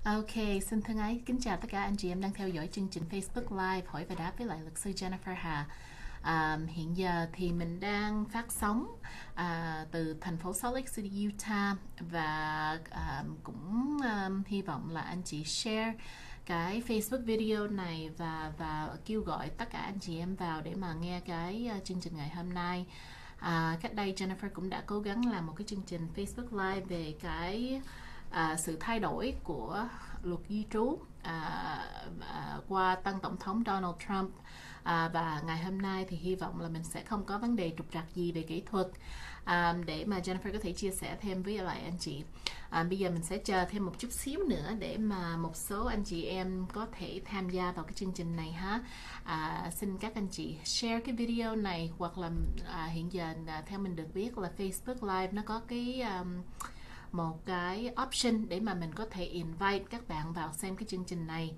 Ok, xin thân ái kính chào tất cả anh chị em đang theo dõi chương trình Facebook Live hỏi và đáp với lại luật sư Jennifer Hà. Hiện giờ thì mình đang phát sóng từ thành phố Salt Lake City, Utah, và hy vọng là anh chị share cái Facebook video này và kêu gọi tất cả anh chị em vào để mà nghe cái chương trình ngày hôm nay. Cách đây Jennifer cũng đã cố gắng làm một cái chương trình Facebook Live về cái sự thay đổi của luật di trú qua tân tổng thống Donald Trump, và ngày hôm nay thì hy vọng là mình sẽ không có vấn đề trục trặc gì về kỹ thuật, để mà Jennifer có thể chia sẻ thêm với lại anh chị. Bây giờ mình sẽ chờ thêm một chút xíu nữa để mà một số anh chị em có thể tham gia vào cái chương trình này ha. Xin các anh chị share cái video này, hoặc là hiện giờ theo mình được biết là Facebook Live nó có cái một cái option để mà mình có thể invite các bạn vào xem cái chương trình này.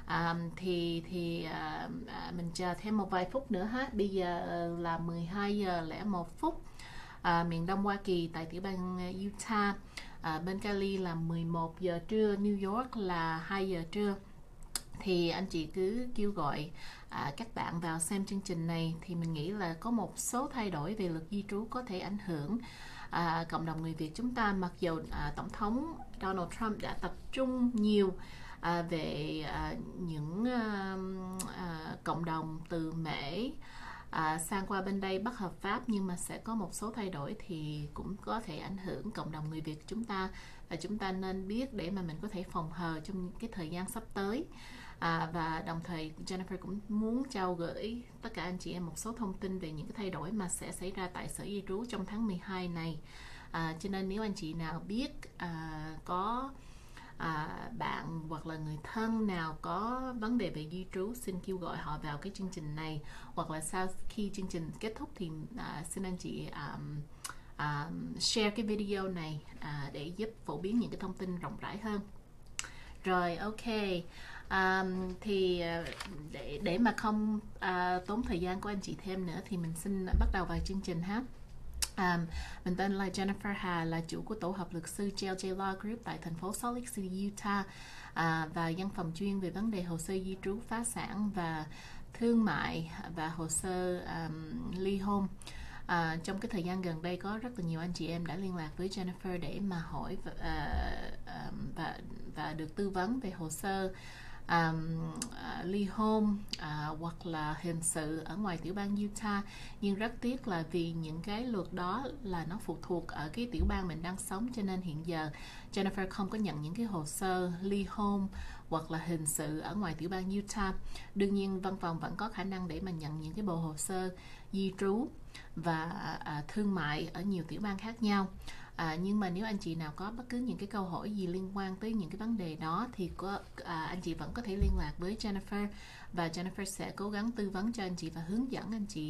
Mình chờ thêm một vài phút nữa ha. Bây giờ là 12 giờ 01 phút miền Đông Hoa Kỳ tại tiểu bang Utah. Bên Cali là 11 giờ trưa, New York là 2 giờ trưa. Thì anh chị cứ kêu gọi các bạn vào xem chương trình này, thì mình nghĩ là có một số thay đổi về luật di trú có thể ảnh hưởng cộng đồng người Việt chúng ta. Mặc dù Tổng thống Donald Trump đã tập trung nhiều về những cộng đồng từ Mễ sang qua bên đây bất hợp pháp, nhưng mà sẽ có một số thay đổi thì cũng có thể ảnh hưởng cộng đồng người Việt chúng ta, và chúng ta nên biết để mà mình có thể phòng hờ trong cái thời gian sắp tới. Và đồng thời Jennifer cũng muốn trao gửi tất cả anh chị em một số thông tin về những cái thay đổi mà sẽ xảy ra tại Sở Di trú trong tháng 12 này. Cho nên nếu anh chị nào biết có bạn hoặc là người thân nào có vấn đề về di trú, xin kêu gọi họ vào cái chương trình này, hoặc là sau khi chương trình kết thúc thì xin anh chị share cái video này để giúp phổ biến những cái thông tin rộng rãi hơn. Rồi, ok. Thì để mà không tốn thời gian của anh chị thêm nữa thì mình xin bắt đầu vào chương trình ha. Mình tên là Jennifer Hà, là chủ của tổ hợp luật sư JLJ Law Group tại thành phố Salt Lake City, Utah, và văn phòng chuyên về vấn đề hồ sơ di trú, phá sản và thương mại và hồ sơ ly hôn. Trong cái thời gian gần đây có rất là nhiều anh chị em đã liên lạc với Jennifer để mà hỏi và được tư vấn về hồ sơ ly hôn hoặc là hình sự ở ngoài tiểu bang Utah. Nhưng rất tiếc là vì những cái luật đó là nó phụ thuộc ở cái tiểu bang mình đang sống, cho nên hiện giờ Jennifer không có nhận những cái hồ sơ ly hôn hoặc là hình sự ở ngoài tiểu bang Utah. Đương nhiên văn phòng vẫn có khả năng để mà nhận những cái bộ hồ sơ di trú và thương mại ở nhiều tiểu bang khác nhau. Nhưng mà nếu anh chị nào có bất cứ những cái câu hỏi gì liên quan tới những cái vấn đề đó thì anh chị vẫn có thể liên lạc với Jennifer, và Jennifer sẽ cố gắng tư vấn cho anh chị và hướng dẫn anh chị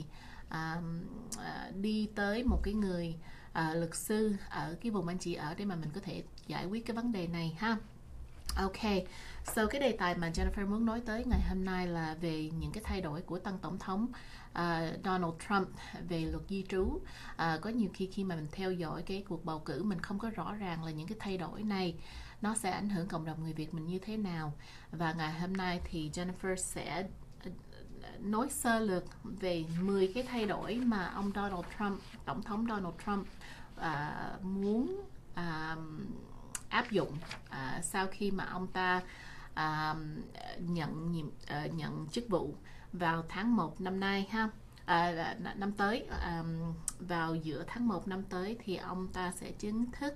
đi tới một cái người luật sư ở cái vùng anh chị ở để mà mình có thể giải quyết cái vấn đề này ha. Ok, so cái đề tài mà Jennifer muốn nói tới ngày hôm nay là về những cái thay đổi của tân tổng thống Donald Trump về luật di trú. Có nhiều khi mà mình theo dõi cái cuộc bầu cử, mình không có rõ ràng là những cái thay đổi này nó sẽ ảnh hưởng cộng đồng người Việt mình như thế nào. Và ngày hôm nay thì Jennifer sẽ nói sơ lược về 10 cái thay đổi mà ông Donald Trump, tổng thống Donald Trump muốn áp dụng sau khi mà ông ta nhận chức vụ vào tháng 1 năm nay ha. Năm tới, vào giữa tháng 1 năm tới thì ông ta sẽ chính thức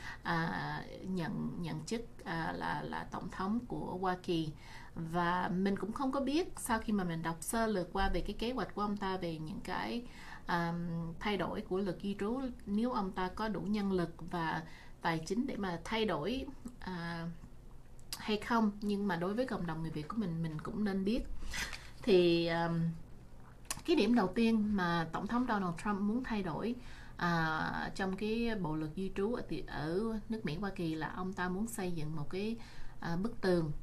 nhận chức là tổng thống của Hoa Kỳ. Và mình cũng không có biết, sau khi mà mình đọc sơ lược qua về cái kế hoạch của ông ta về những cái thay đổi của luật di trú, nếu ông ta có đủ nhân lực và tài chính để mà thay đổi hay không. Nhưng mà đối với cộng đồng người Việt của mình cũng nên biết. Thì cái điểm đầu tiên mà tổng thống Donald Trump muốn thay đổi trong cái bộ luật di trú ở nước Mỹ Hoa Kỳ là ông ta muốn xây dựng một cái bức tường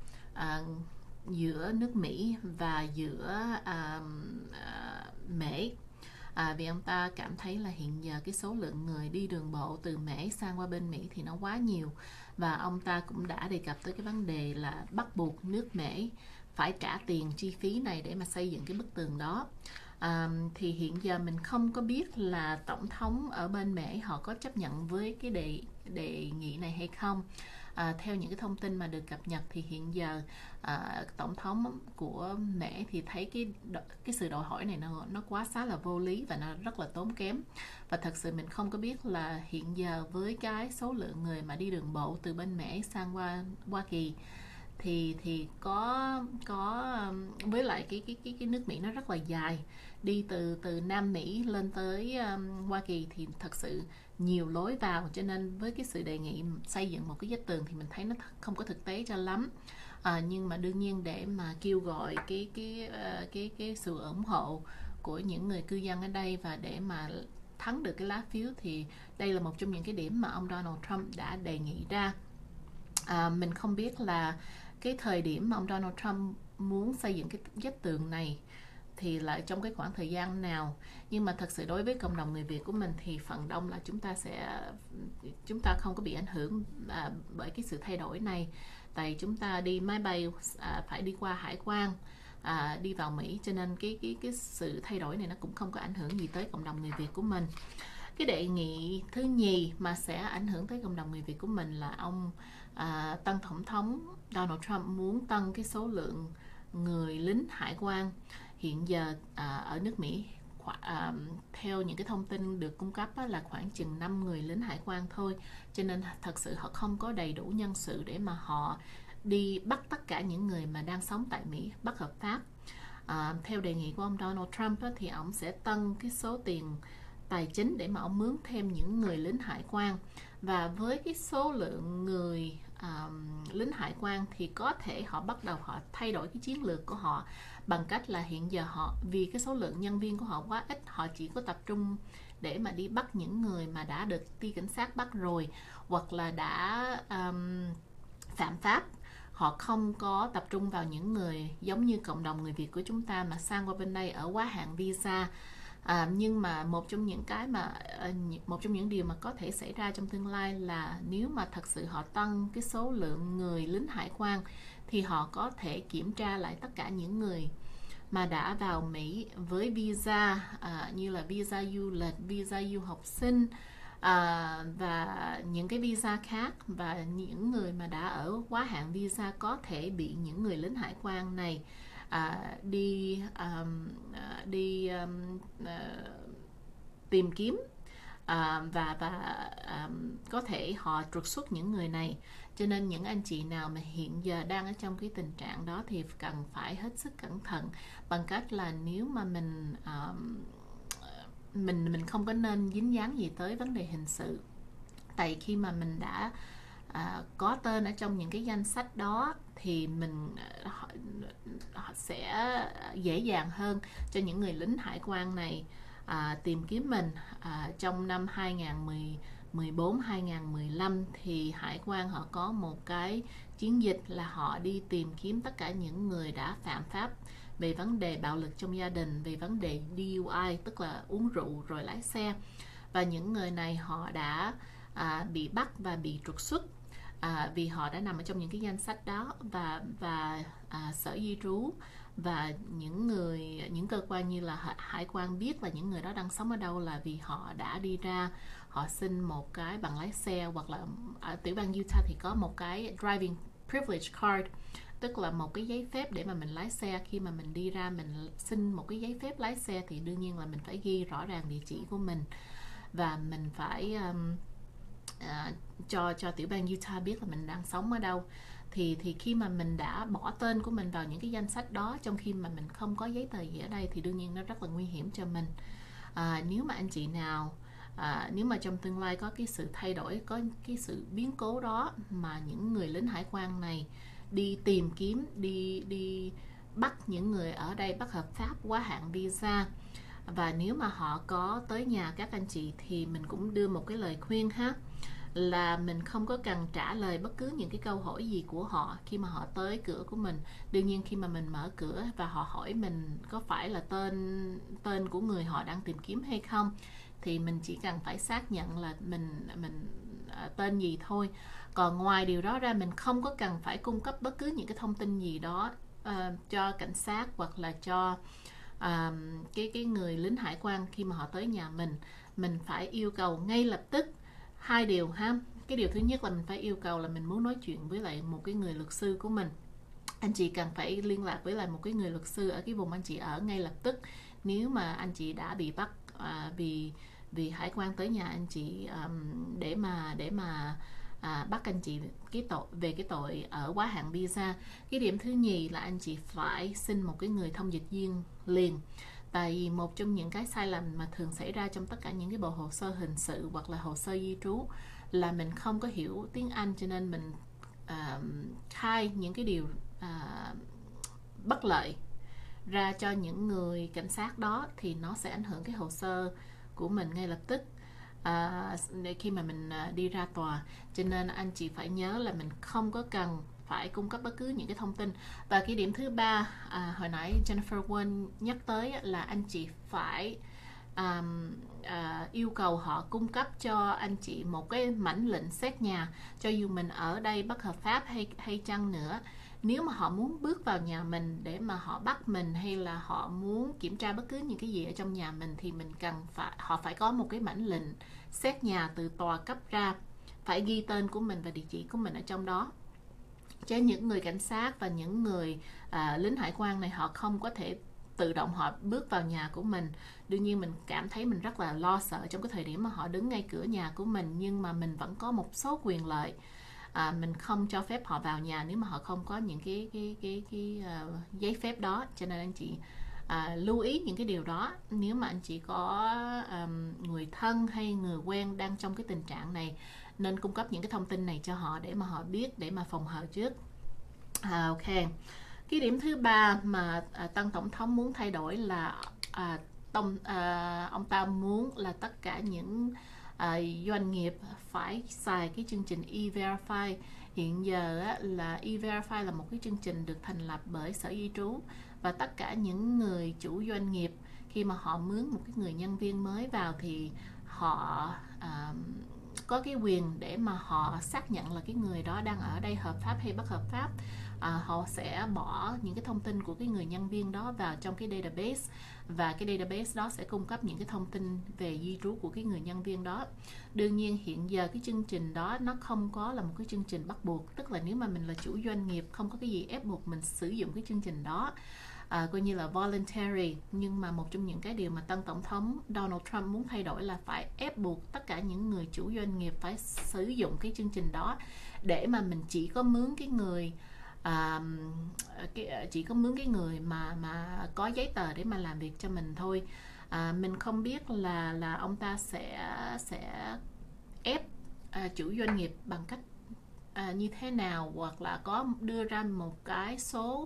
giữa nước Mỹ và giữa Mễ. Vì ông ta cảm thấy là hiện giờ cái số lượng người đi đường bộ từ Mễ sang qua bên Mỹ thì nó quá nhiều, và ông ta cũng đã đề cập tới cái vấn đề là bắt buộc nước Mễ phải trả tiền chi phí này để mà xây dựng cái bức tường đó. Thì hiện giờ mình không có biết là tổng thống ở bên Mễ họ có chấp nhận với cái đề nghị này hay không. Theo những cái thông tin mà được cập nhật thì hiện giờ tổng thống của Mễ thì thấy cái sự đòi hỏi này nó quá xá là vô lý và nó rất là tốn kém. Và thật sự mình không có biết là hiện giờ với cái số lượng người mà đi đường bộ từ bên Mễ sang qua Hoa Kỳ thì với lại cái nước Mỹ nó rất là dài, đi từ Nam Mỹ lên tới Hoa Kỳ thì thật sự nhiều lối vào, cho nên với cái sự đề nghị xây dựng một cái vách tường thì mình thấy nó không có thực tế cho lắm. Nhưng mà đương nhiên để mà kêu gọi cái sự ủng hộ của những người cư dân ở đây và để mà thắng được cái lá phiếu thì đây là một trong những cái điểm mà ông Donald Trump đã đề nghị ra. Mình không biết là cái thời điểm mà ông Donald Trump muốn xây dựng cái vách tường này thì lại trong cái khoảng thời gian nào, nhưng mà thật sự đối với cộng đồng người Việt của mình thì phần đông là chúng ta không có bị ảnh hưởng bởi cái sự thay đổi này, tại chúng ta đi máy bay phải đi qua hải quan đi vào Mỹ, cho nên cái sự thay đổi này nó cũng không có ảnh hưởng gì tới cộng đồng người Việt của mình. Cái đề nghị thứ nhì mà sẽ ảnh hưởng tới cộng đồng người Việt của mình là ông tân tổng thống Donald Trump muốn tăng cái số lượng người lính hải quan. Hiện giờ ở nước Mỹ theo những cái thông tin được cung cấp là khoảng chừng 5 người lính hải quan thôi, cho nên thật sự họ không có đầy đủ nhân sự để mà họ đi bắt tất cả những người mà đang sống tại Mỹ bất hợp pháp. Theo đề nghị của ông Donald Trump thì ông sẽ tăng cái số tiền tài chính để mà ông mướn thêm những người lính hải quan, và với cái số lượng người lính hải quan thì có thể họ bắt đầu họ thay đổi cái chiến lược của họ bằng cách là hiện giờ vì cái số lượng nhân viên của họ quá ít, họ chỉ có tập trung để mà đi bắt những người mà đã được ty cảnh sát bắt rồi hoặc là đã phạm pháp. Họ không có tập trung vào những người giống như cộng đồng người Việt của chúng ta mà sang qua bên đây ở quá hạn visa. Nhưng mà một trong những điều mà có thể xảy ra trong tương lai là nếu mà thật sự họ tăng cái số lượng người lính hải quan thì họ có thể kiểm tra lại tất cả những người mà đã vào Mỹ với visa như là visa du lịch, visa du học sinh và những cái visa khác, và những người mà đã ở quá hạn visa có thể bị những người lính hải quan này tìm kiếm và có thể họ trục xuất những người này. Cho nên những anh chị nào mà hiện giờ đang ở trong cái tình trạng đó thì cần phải hết sức cẩn thận bằng cách là nếu mà mình không có nên dính dáng gì tới vấn đề hình sự, tại khi mà mình đã có tên ở trong những cái danh sách đó thì họ sẽ dễ dàng hơn cho những người lính hải quan này tìm kiếm mình. Trong năm 2014-2015 thì hải quan họ có một cái chiến dịch là họ đi tìm kiếm tất cả những người đã phạm pháp về vấn đề bạo lực trong gia đình, về vấn đề DUI, tức là uống rượu rồi lái xe, và những người này họ đã bị bắt và bị trục xuất vì họ đã nằm ở trong những cái danh sách đó, và sở di trú và những cơ quan như là hải quan biết là những người đó đang sống ở đâu là vì họ đã đi ra họ xin một cái bằng lái xe, hoặc là ở tiểu bang Utah thì có một cái driving privilege card, tức là một cái giấy phép để mà mình lái xe. Khi mà mình đi ra mình xin một cái giấy phép lái xe thì đương nhiên là mình phải ghi rõ ràng địa chỉ của mình, và mình phải cho tiểu bang Utah biết là mình đang sống ở đâu. Thì khi mà mình đã bỏ tên của mình vào những cái danh sách đó trong khi mà mình không có giấy tờ gì ở đây thì đương nhiên nó rất là nguy hiểm cho mình. Nếu mà anh chị nào nếu mà trong tương lai có cái sự thay đổi, có cái sự biến cố đó mà những người lính hải quan này đi tìm kiếm, đi bắt những người ở đây bất hợp pháp quá hạn visa, và nếu mà họ có tới nhà các anh chị thì mình cũng đưa một cái lời khuyên ha. là mình không có cần trả lời bất cứ những cái câu hỏi gì của họ khi mà họ tới cửa của mình. Đương nhiên khi mà mình mở cửa và họ hỏi mình có phải là tên của người họ đang tìm kiếm hay không, thì mình chỉ cần phải xác nhận là mình tên gì thôi. Còn ngoài điều đó ra, mình không có cần phải cung cấp bất cứ những cái thông tin gì đó cho cảnh sát hoặc là cho cái người lính hải quan khi mà họ tới nhà mình. Mình phải yêu cầu ngay lập tức hai điều ha. Cái điều thứ nhất là mình phải yêu cầu là mình muốn nói chuyện với lại một cái người luật sư của mình. Anh chị cần phải liên lạc với lại một cái người luật sư ở cái vùng anh chị ở ngay lập tức nếu mà anh chị đã bị bắt vì hải quan tới nhà anh chị để mà bắt anh chị về cái tội ở quá hạn visa. Cái điểm thứ nhì là anh chị phải xin một cái người thông dịch viên liền. Tại vì một trong những cái sai lầm mà thường xảy ra trong tất cả những cái bộ hồ sơ hình sự hoặc là hồ sơ di trú là mình không có hiểu tiếng Anh, cho nên mình khai những cái điều bất lợi ra cho những người cảnh sát đó, thì nó sẽ ảnh hưởng cái hồ sơ của mình ngay lập tức khi mà mình đi ra tòa. Cho nên anh chị phải nhớ là mình không có cần phải cung cấp bất cứ những cái thông tin. Và cái điểm thứ ba hồi nãy Jennifer Won nhắc tới là anh chị phải yêu cầu họ cung cấp cho anh chị một cái mảnh lệnh xét nhà. Cho dù mình ở đây bất hợp pháp hay chăng nữa, nếu mà họ muốn bước vào nhà mình để mà họ bắt mình hay là họ muốn kiểm tra bất cứ những cái gì ở trong nhà mình, thì họ phải có một cái mảnh lệnh xét nhà từ tòa cấp ra, phải ghi tên của mình và địa chỉ của mình ở trong đó. Chứ những người cảnh sát và những người lính hải quan này, họ không có thể tự động họ bước vào nhà của mình. Đương nhiên mình cảm thấy mình rất là lo sợ trong cái thời điểm mà họ đứng ngay cửa nhà của mình, nhưng mà mình vẫn có một số quyền lợi. Mình không cho phép họ vào nhà nếu mà họ không có những cái giấy phép đó. Cho nên anh chị lưu ý những cái điều đó. Nếu mà anh chị có người thân hay người quen đang trong cái tình trạng này, nên cung cấp những cái thông tin này cho họ để mà họ biết, để mà phòng hờ trước. Ok. Cái điểm thứ ba mà Tân Tổng thống muốn thay đổi là ông ta muốn là tất cả những doanh nghiệp phải xài cái chương trình E-Verify. Hiện giờ là E-Verify là một cái chương trình được thành lập bởi Sở Di trú, và tất cả những người chủ doanh nghiệp khi mà họ mướn một cái người nhân viên mới vào thì họ có cái quyền để mà họ xác nhận là cái người đó đang ở đây hợp pháp hay bất hợp pháp. Họ sẽ bỏ những cái thông tin của cái người nhân viên đó vào trong cái database, và cái database đó sẽ cung cấp những cái thông tin về di trú của cái người nhân viên đó. Đương nhiên hiện giờ cái chương trình đó nó không có là một cái chương trình bắt buộc, tức là nếu mà mình là chủ doanh nghiệp không có cái gì ép buộc mình sử dụng cái chương trình đó, coi như là voluntary. Nhưng mà một trong những cái điều mà Tân Tổng thống Donald Trump muốn thay đổi là phải ép buộc tất cả những người chủ doanh nghiệp phải sử dụng cái chương trình đó, để mà mình chỉ có mướn cái người mà có giấy tờ để mà làm việc cho mình thôi. Mình không biết là ông ta sẽ ép chủ doanh nghiệp bằng cách như thế nào, hoặc là có đưa ra một cái số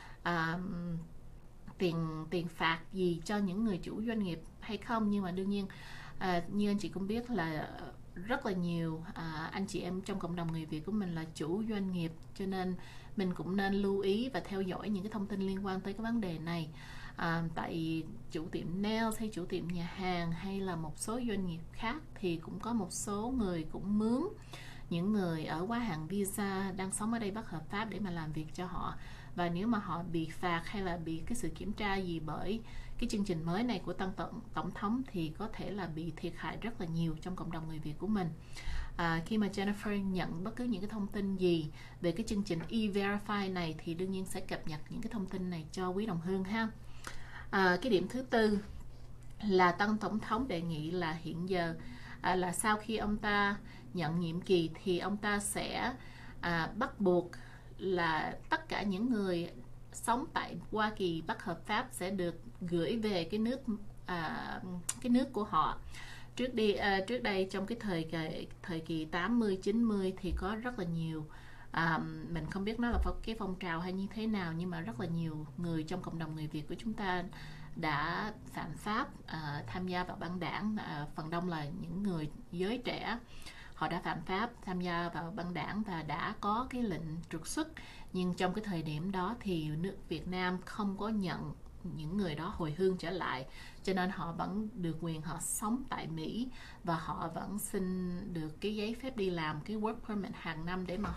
tiền phạt gì cho những người chủ doanh nghiệp hay không. Nhưng mà đương nhiên như anh chị cũng biết là rất là nhiều anh chị em trong cộng đồng người Việt của mình là chủ doanh nghiệp, cho nên mình cũng nên lưu ý và theo dõi những cái thông tin liên quan tới cái vấn đề này. Tại chủ tiệm nails hay chủ tiệm nhà hàng hay là một số doanh nghiệp khác thì cũng có một số người cũng mướn những người ở quá hạn visa đang sống ở đây bất hợp pháp để mà làm việc cho họ. Và nếu mà họ bị phạt hay là bị cái sự kiểm tra gì bởi cái chương trình mới này của Tân Tổng thống thì có thể là bị thiệt hại rất là nhiều trong cộng đồng người Việt của mình. Khi mà Jennifer nhận bất cứ những cái thông tin gì về cái chương trình E-Verify này thì đương nhiên sẽ cập nhật những cái thông tin này cho quý đồng hương ha. Cái điểm thứ tư là Tân Tổng thống đề nghị là hiện giờ là sau khi ông ta nhận nhiệm kỳ thì ông ta sẽ bắt buộc là tất cả những người sống tại Hoa Kỳ bất hợp pháp sẽ được gửi về cái nước của họ. Trước đây trong cái thời kỳ 80 90 thì có rất là nhiều mình không biết nó là cái phong trào hay như thế nào, nhưng mà rất là nhiều người trong cộng đồng người Việt của chúng ta đã phạm pháp tham gia vào băng đảng, phần đông là những người giới trẻ. họ đã phạm pháp, tham gia vào băng đảng và đã có cái lệnh trục xuất. Nhưng trong cái thời điểm đó thì nước Việt Nam không có nhận những người đó hồi hương trở lại, cho nên họ vẫn được quyền họ sống tại Mỹ và họ vẫn xin được cái giấy phép đi làm, cái work permit hàng năm để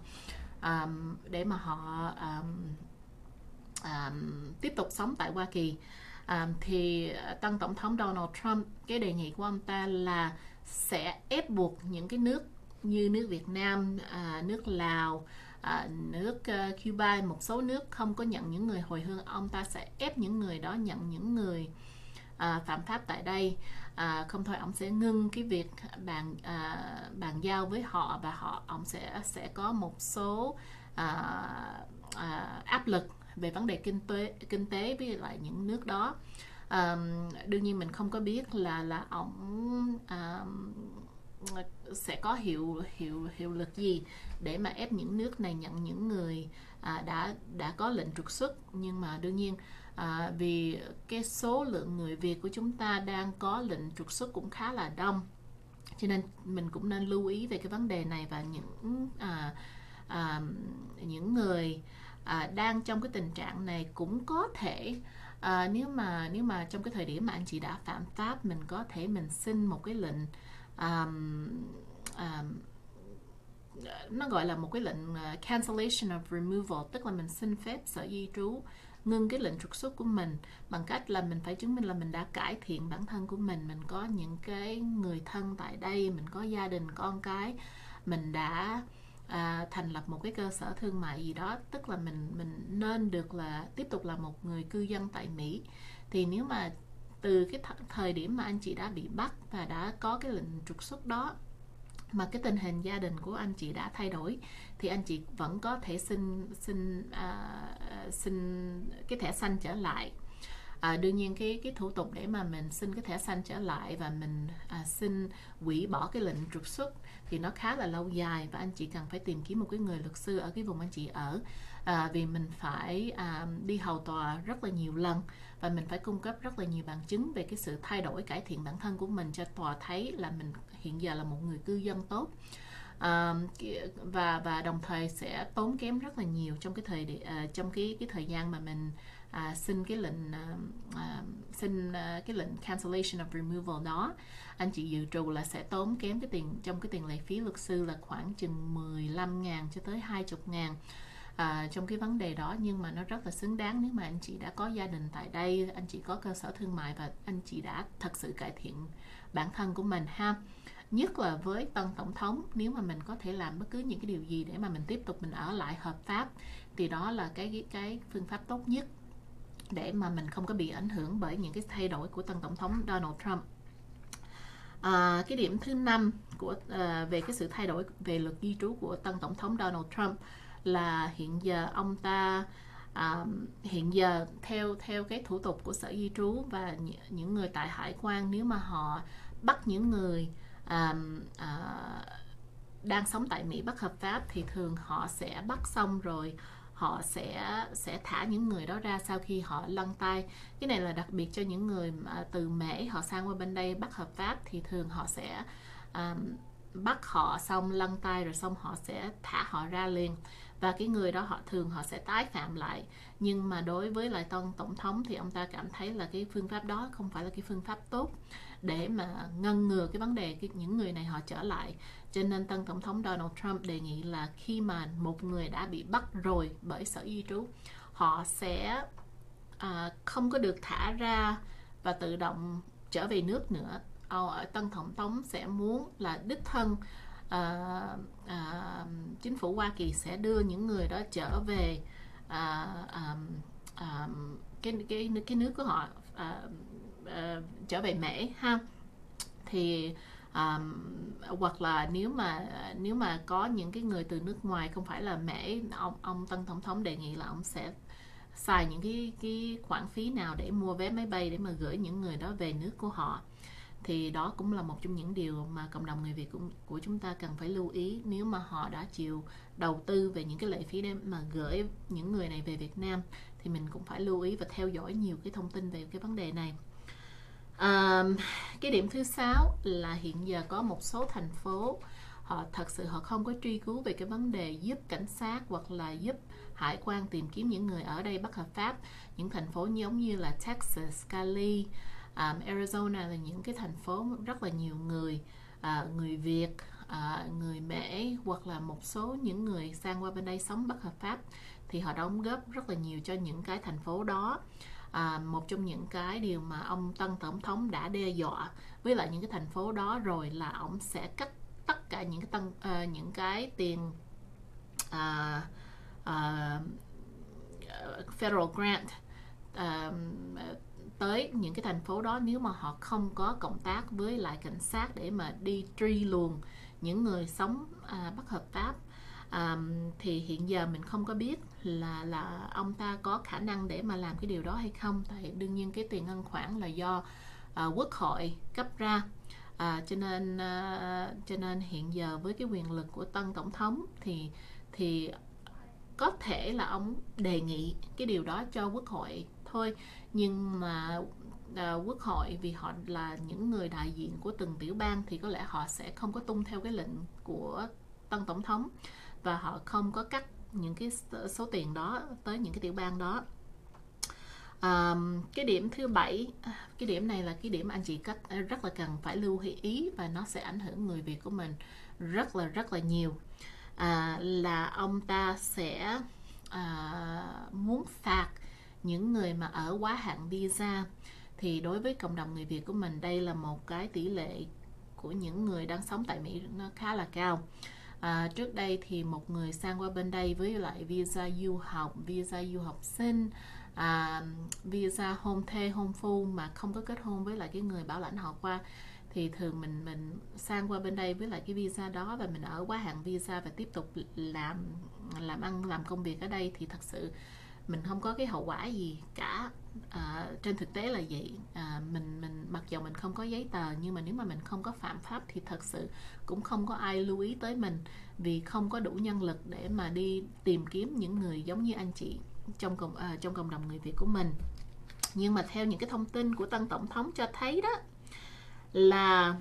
mà họ tiếp tục sống tại Hoa Kỳ. Thì tân tổng thống Donald Trump, cái đề nghị của ông ta là sẽ ép buộc những cái nước như nước Việt Nam, nước Lào, nước Cuba, một số nước không có nhận những người hồi hương, ông ta sẽ ép những người đó nhận những người phạm pháp tại đây. Không thôi ông sẽ ngưng cái việc bàn giao với họ, và ông sẽ có một số áp lực về vấn đề kinh tế với lại những nước đó. Đương nhiên mình không có biết là ông sẽ có hiệu lực gì để mà ép những nước này nhận những người đã có lệnh trục xuất. Nhưng mà đương nhiên vì cái số lượng người Việt của chúng ta đang có lệnh trục xuất cũng khá là đông, cho nên mình cũng nên lưu ý về cái vấn đề này. Và những người đang trong cái tình trạng này cũng có thể nếu mà trong cái thời điểm mà anh chị đã phạm pháp, mình có thể mình xin một cái lệnh nó gọi là một cái lệnh cancellation of removal, tức là mình xin phép Sở Di trú ngưng cái lệnh trục xuất của mình, bằng cách là mình phải chứng minh là mình đã cải thiện bản thân của mình có những cái người thân tại đây, mình có gia đình con cái, mình đã thành lập một cái cơ sở thương mại gì đó, tức là mình nên được là tiếp tục là một người cư dân tại Mỹ. Thì nếu mà từ cái thời điểm mà anh chị đã bị bắt và đã có cái lệnh trục xuất đó mà cái tình hình gia đình của anh chị đã thay đổi, thì anh chị vẫn có thể xin cái thẻ xanh trở lại. Đương nhiên cái thủ tục để mà mình xin cái thẻ xanh trở lại và mình xin hủy bỏ cái lệnh trục xuất thì nó khá là lâu dài, và anh chị cần phải tìm kiếm một cái người luật sư ở cái vùng anh chị ở, vì mình phải đi hầu tòa rất là nhiều lần, và mình phải cung cấp rất là nhiều bằng chứng về cái sự thay đổi, cải thiện bản thân của mình cho tòa thấy là mình hiện giờ là một người cư dân tốt. Và đồng thời sẽ tốn kém rất là nhiều trong cái thời gian mà mình xin cái lệnh cancellation of removal đó. Anh chị dự trù là sẽ tốn kém trong cái tiền lệ phí luật sư là khoảng chừng 15.000 cho tới 20.000 trong cái vấn đề đó. Nhưng mà nó rất là xứng đáng nếu mà anh chị đã có gia đình tại đây, anh chị có cơ sở thương mại và anh chị đã thật sự cải thiện bản thân của mình ha. Nhất là với tân tổng thống, nếu mà mình có thể làm bất cứ những cái điều gì để mà mình tiếp tục mình ở lại hợp pháp, thì đó là cái phương pháp tốt nhất để mà mình không có bị ảnh hưởng bởi những cái thay đổi của tân tổng thống Donald Trump. Cái điểm thứ 5 về cái sự thay đổi về luật di trú của tân tổng thống Donald Trump là hiện giờ ông ta hiện giờ theo cái thủ tục của Sở Di trú và những người tại hải quan, nếu mà họ bắt những người đang sống tại Mỹ bất hợp pháp thì thường họ sẽ bắt xong rồi họ sẽ thả những người đó ra sau khi họ lăn tay. Cái này là đặc biệt cho những người mà từ Mễ họ sang qua bên đây bất hợp pháp, thì thường họ sẽ bắt họ xong lăn tay rồi xong họ sẽ thả họ ra liền, và cái người đó họ sẽ tái phạm lại. Nhưng mà đối với lại tân tổng thống thì ông ta cảm thấy là cái phương pháp đó không phải là cái phương pháp tốt để mà ngăn ngừa cái vấn đề những người này họ trở lại. Cho nên tân tổng thống Donald Trump đề nghị là khi mà một người đã bị bắt rồi bởi Sở Di trú, họ sẽ không có được thả ra và tự động trở về nước nữa. Tân tổng thống sẽ muốn là đích thân chính phủ Hoa Kỳ sẽ đưa những người đó trở về cái nước của họ, trở về Mễ ha. Thì hoặc là nếu mà có những cái người từ nước ngoài không phải là Mễ, ông tân tổng thống đề nghị là ông sẽ xài những cái khoản phí nào để mua vé máy bay để mà gửi những người đó về nước của họ. Thì đó cũng là một trong những điều mà cộng đồng người Việt của chúng ta cần phải lưu ý. Nếu mà họ đã chịu đầu tư về những cái lệ phí để mà gửi những người này về Việt Nam, thì mình cũng phải lưu ý và theo dõi nhiều cái thông tin về cái vấn đề này. Cái điểm thứ 6 là hiện giờ có một số thành phố họ thật sự họ không có truy cứu về cái vấn đề giúp cảnh sát hoặc là giúp hải quan tìm kiếm những người ở đây bất hợp pháp. Những thành phố giống như là Texas, Cali, Arizona là những cái thành phố rất là nhiều người người Việt, người Mễ hoặc là một số những người sang qua bên đây sống bất hợp pháp, thì họ đóng góp rất là nhiều cho những cái thành phố đó. Một trong những cái điều mà ông Tân Tổng thống đã đe dọa với lại những cái thành phố đó rồi là ông sẽ cắt tất cả những cái tiền federal grant tới những cái thành phố đó nếu mà họ không có cộng tác với lại cảnh sát để mà đi truy luồng những người sống bất hợp pháp. Thì hiện giờ mình không có biết là ông ta có khả năng để mà làm cái điều đó hay không, tại đương nhiên cái tiền ngân khoản là do quốc hội cấp ra. Cho nên hiện giờ với cái quyền lực của Tân Tổng thống thì có thể là ông đề nghị cái điều đó cho quốc hội thôi, nhưng mà quốc hội vì họ là những người đại diện của từng tiểu bang thì có lẽ họ sẽ không có tuân theo cái lệnh của Tân Tổng thống và họ không có cắt những cái số tiền đó tới những cái tiểu bang đó. Cái điểm thứ 7, cái điểm này là cái điểm anh chị rất là cần phải lưu ý và nó sẽ ảnh hưởng người Việt của mình rất là nhiều. Là ông ta sẽ muốn phạt những người mà ở quá hạn visa. Thì đối với cộng đồng người Việt của mình, đây là một cái tỷ lệ của những người đang sống tại Mỹ nó khá là cao. Trước đây thì một người sang qua bên đây với lại visa du học sinh, visa hôn thê hôn phu mà không có kết hôn với lại cái người bảo lãnh họ qua, thì thường mình sang qua bên đây với lại cái visa đó và mình ở quá hạn visa và tiếp tục làm công việc ở đây, thì thật sự mình không có cái hậu quả gì cả. Trên thực tế là vậy. Mình mặc dù mình không có giấy tờ, nhưng mà nếu mà mình không có phạm pháp thì thật sự cũng không có ai lưu ý tới mình, vì không có đủ nhân lực để mà đi tìm kiếm những người giống như anh chị trong cộng đồng người Việt của mình. Nhưng mà theo những cái thông tin của Tân Tổng thống cho thấy đó là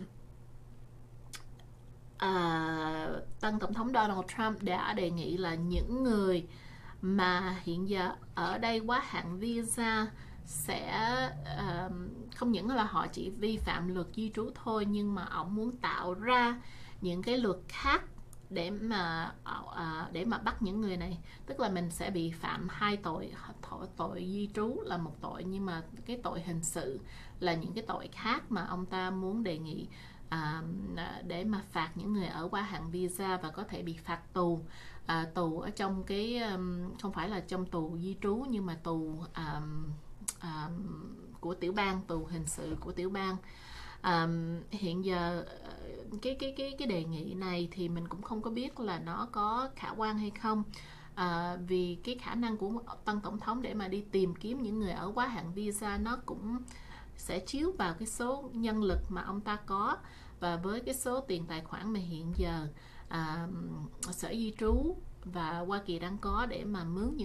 Tân Tổng thống Donald Trump đã đề nghị là những người mà hiện giờ ở đây quá hạn visa sẽ không những là họ chỉ vi phạm luật di trú thôi, nhưng mà ông muốn tạo ra những cái luật khác để mà bắt những người này. Tức là mình sẽ bị phạm hai tội di trú là một tội, nhưng mà cái tội hình sự là những cái tội khác mà ông ta muốn đề nghị để mà phạt những người ở quá hạn visa và có thể bị phạt tù. Tù ở trong cái không phải là trong tù di trú, nhưng mà tù của tiểu bang, tù hình sự của tiểu bang. Hiện giờ cái đề nghị này thì mình cũng không có biết là nó có khả quan hay không. Vì cái khả năng của Tân Tổng thống để mà đi tìm kiếm những người ở quá hạn visa nó cũng sẽ chiếu vào cái số nhân lực mà ông ta có, và với cái số tiền tài khoản mà hiện giờ Sở Di trú và Hoa Kỳ đang có để mà mướn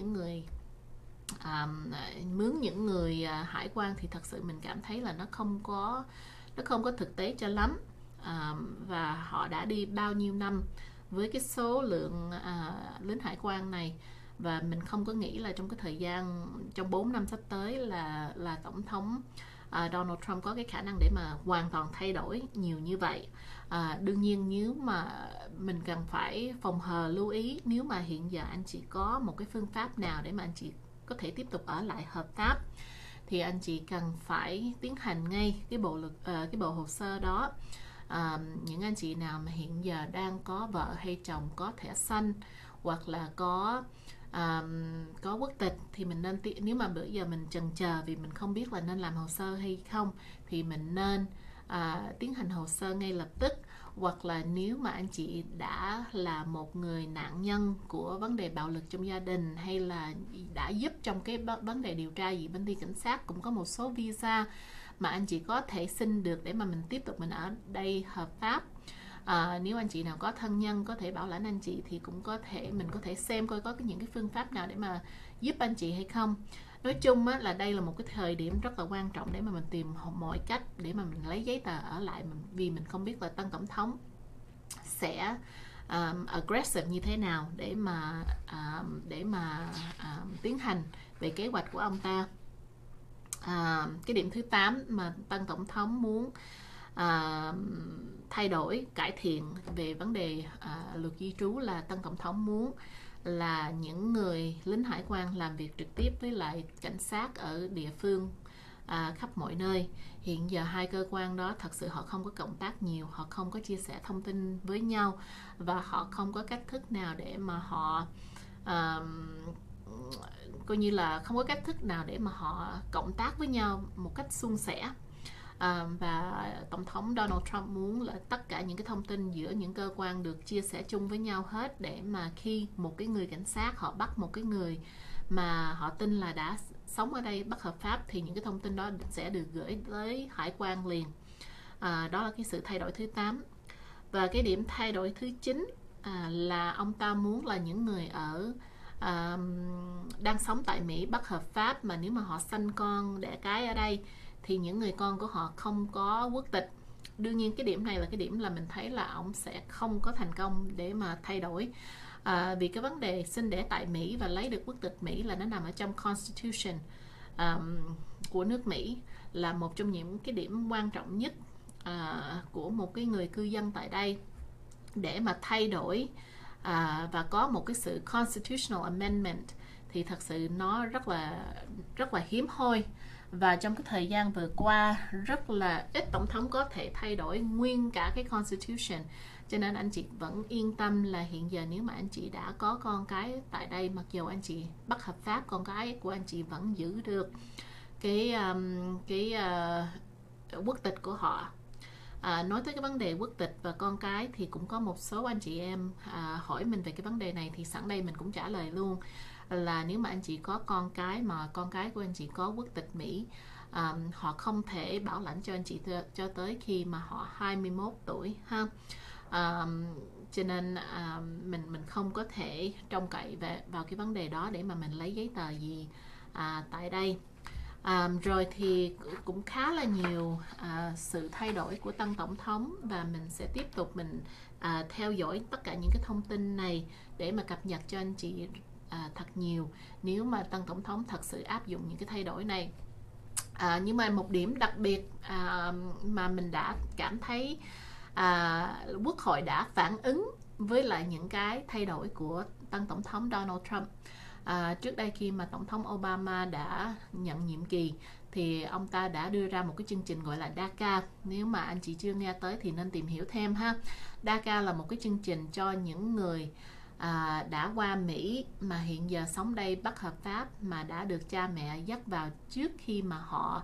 những người hải quan, thì thật sự mình cảm thấy là nó không có thực tế cho lắm. Và họ đã đi bao nhiêu năm với cái số lượng lính hải quan này, và mình không có nghĩ là trong cái thời gian trong 4 năm sắp tới là Tổng thống Donald Trump có cái khả năng để mà hoàn toàn thay đổi nhiều như vậy. Đương nhiên nếu mà mình cần phải phòng hờ lưu ý, nếu mà hiện giờ anh chị có một cái phương pháp nào để mà anh chị có thể tiếp tục ở lại hợp pháp, thì anh chị cần phải tiến hành ngay cái bộ hồ sơ đó. Những anh chị nào mà hiện giờ đang có vợ hay chồng có thẻ xanh hoặc là có quốc tịch, thì mình nên nếu mà bữa giờ mình chần chờ vì mình không biết là nên làm hồ sơ hay không, thì mình nên tiến hành hồ sơ ngay lập tức. Hoặc là nếu mà anh chị đã là một người nạn nhân của vấn đề bạo lực trong gia đình, hay là đã giúp trong cái vấn đề điều tra gì bên đi cảnh sát, cũng có một số visa mà anh chị có thể xin được để mà mình tiếp tục mình ở đây hợp pháp. Nếu anh chị nào có thân nhân có thể bảo lãnh anh chị, thì cũng mình có thể xem coi có những cái phương pháp nào để mà giúp anh chị hay không. Nói chung là đây là một cái thời điểm rất là quan trọng để mà mình tìm mọi cách để mà mình lấy giấy tờ ở lại, vì mình không biết là Tân Tổng thống sẽ aggressive như thế nào để mà tiến hành về kế hoạch của ông ta. Cái điểm thứ 8 mà tân tổng thống muốn thay đổi, cải thiện về vấn đề luật di trú là tân tổng thống muốn là những người lính hải quan làm việc trực tiếp với lại cảnh sát ở địa phương khắp mọi nơi. Hiện giờ hai cơ quan đó thật sự họ không có cộng tác nhiều, họ không có chia sẻ thông tin với nhau, và họ không có cách thức nào để mà họ coi như là không có cách thức nào để mà họ cộng tác với nhau một cách suôn sẻ. Và Tổng thống Donald Trump muốn là tất cả những cái thông tin giữa những cơ quan được chia sẻ chung với nhau hết, để mà khi một cái người cảnh sát họ bắt một cái người mà họ tin là đã sống ở đây bất hợp pháp thì những cái thông tin đó sẽ được gửi tới hải quan liền. Đó là cái sự thay đổi thứ 8. Và cái điểm thay đổi thứ 9 là ông ta muốn là những người ở đang sống tại Mỹ bất hợp pháp, mà nếu mà họ sanh con đẻ cái ở đây thì những người con của họ không có quốc tịch. Đương nhiên cái điểm này là cái điểm là mình thấy là ông sẽ không có thành công để mà thay đổi, vì cái vấn đề sinh đẻ tại Mỹ và lấy được quốc tịch Mỹ là nó nằm ở trong Constitution của nước Mỹ, là một trong những cái điểm quan trọng nhất của một cái người cư dân tại đây. Để mà thay đổi và có một cái sự constitutional amendment thì thật sự nó rất là hiếm hoi, và trong cái thời gian vừa qua rất là ít tổng thống có thể thay đổi nguyên cả cái constitution. Cho nên anh chị vẫn yên tâm là hiện giờ nếu mà anh chị đã có con cái tại đây, mặc dù anh chị bất hợp pháp, con cái của anh chị vẫn giữ được cái quốc tịch của họ. Nói tới cái vấn đề quốc tịch và con cái thì cũng có một số anh chị em hỏi mình về cái vấn đề này, thì sẵn đây mình cũng trả lời luôn là nếu mà anh chị có con cái mà con cái của anh chị có quốc tịch Mỹ, họ không thể bảo lãnh cho anh chị cho tới khi mà họ 21 tuổi ha. Cho nên mình không có thể trông cậy vào cái vấn đề đó để mà mình lấy giấy tờ gì tại đây. Rồi thì cũng khá là nhiều sự thay đổi của tân tổng thống, và mình sẽ tiếp tục mình theo dõi tất cả những cái thông tin này để mà cập nhật cho anh chị thật nhiều nếu mà tân tổng thống thật sự áp dụng những cái thay đổi này. Nhưng mà một điểm đặc biệt mà mình đã cảm thấy Quốc hội đã phản ứng với lại những cái thay đổi của tân tổng thống Donald Trump. Trước đây khi mà tổng thống Obama đã nhận nhiệm kỳ thì ông ta đã đưa ra một cái chương trình gọi là DACA. Nếu mà anh chị chưa nghe tới thì nên tìm hiểu thêm ha. DACA là một cái chương trình cho những người đã qua Mỹ mà hiện giờ sống đây bất hợp pháp, mà đã được cha mẹ dắt vào trước khi mà họ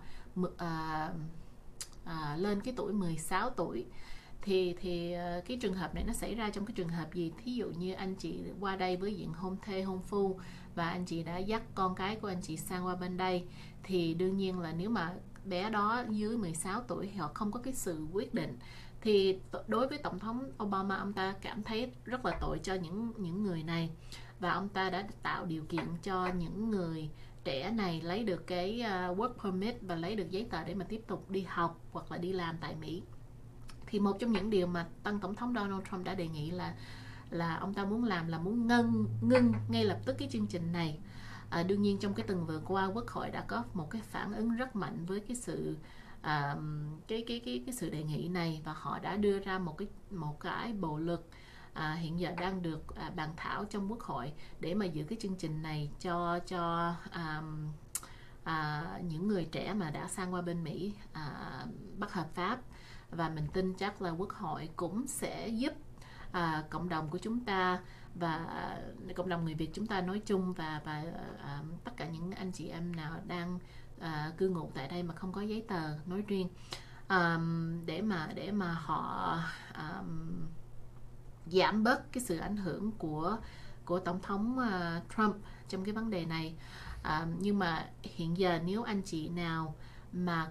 lên cái tuổi 16 tuổi. Thì cái trường hợp này nó xảy ra trong cái trường hợp gì? Thí dụ như anh chị qua đây với diện hôn thê hôn phu và anh chị đã dắt con cái của anh chị sang qua bên đây, thì đương nhiên là nếu mà bé đó dưới 16 tuổi thì họ không có cái sự quyết định, thì đối với tổng thống Obama, ông ta cảm thấy rất là tội cho những người này, và ông ta đã tạo điều kiện cho những người trẻ này lấy được cái work permit và lấy được giấy tờ để mà tiếp tục đi học hoặc là đi làm tại Mỹ. Thì một trong những điều mà tân tổng thống Donald Trump đã đề nghị là ông ta muốn làm là muốn ngưng ngay lập tức cái chương trình này. Đương nhiên trong cái tuần vừa qua, Quốc hội đã có một cái phản ứng rất mạnh với cái sự cái sự đề nghị này, và họ đã đưa ra một cái bộ luật hiện giờ đang được bàn thảo trong Quốc hội để mà giữ cái chương trình này cho những người trẻ mà đã sang qua bên Mỹ bất hợp pháp. Và mình tin chắc là Quốc hội cũng sẽ giúp cộng đồng của chúng ta và cộng đồng người Việt chúng ta nói chung, và tất cả những anh chị em nào đang cư ngụ tại đây mà không có giấy tờ nói riêng, để mà họ giảm bớt cái sự ảnh hưởng của tổng thống Trump trong cái vấn đề này. Nhưng mà hiện giờ nếu anh chị nào mà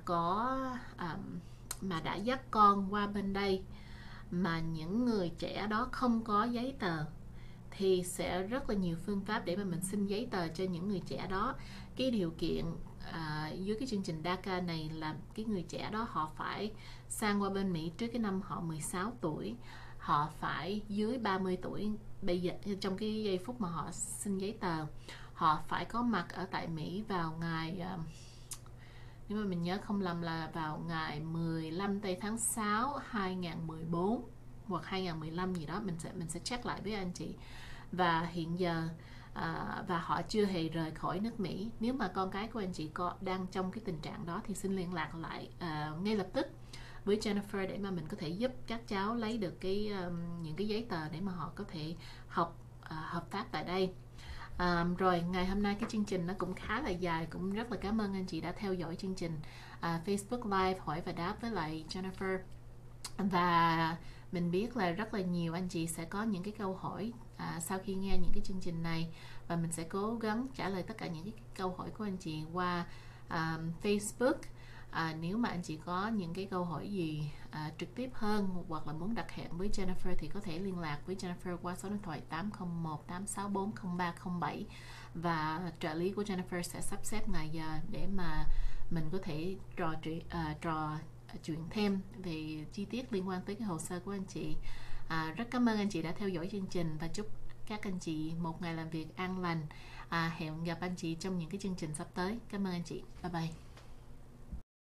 mà đã dắt con qua bên đây mà những người trẻ đó không có giấy tờ, thì sẽ rất là nhiều phương pháp để mà mình xin giấy tờ cho những người trẻ đó. Cái điều kiện dưới cái chương trình DACA này là cái người trẻ đó họ phải sang qua bên Mỹ trước cái năm họ 16 tuổi. họ phải dưới 30 tuổi. Bây giờ trong cái giây phút mà họ xin giấy tờ, họ phải có mặt ở tại Mỹ vào ngày, nếu mà mình nhớ không lầm là vào ngày 15 tây tháng 6 2014 hoặc 2015 gì đó, mình sẽ check lại với anh chị. Và hiện giờ và họ chưa hề rời khỏi nước Mỹ. Nếu mà con cái của anh chị đang trong cái tình trạng đó thì xin liên lạc lại ngay lập tức với Jennifer để mà mình có thể giúp các cháu lấy được những cái giấy tờ để mà họ có thể hợp pháp tại đây. Rồi ngày hôm nay cái chương trình nó cũng khá là dài, cũng rất là cảm ơn anh chị đã theo dõi chương trình Facebook Live hỏi và đáp với lại Jennifer. Và mình biết là rất là nhiều anh chị sẽ có những cái câu hỏi sau khi nghe những cái chương trình này, và mình sẽ cố gắng trả lời tất cả những cái câu hỏi của anh chị qua Facebook. Nếu mà anh chị có những cái câu hỏi gì trực tiếp hơn hoặc là muốn đặt hẹn với Jennifer thì có thể liên lạc với Jennifer qua số điện thoại 801 864 0307, và trợ lý của Jennifer sẽ sắp xếp ngày giờ để mà mình có thể trò chuyện thêm về chi tiết liên quan tới cái hồ sơ của anh chị. Rất cảm ơn anh chị đã theo dõi chương trình và chúc các anh chị một ngày làm việc an lành. Hẹn gặp anh chị trong những cái chương trình sắp tới. Cảm ơn anh chị. Bye bye.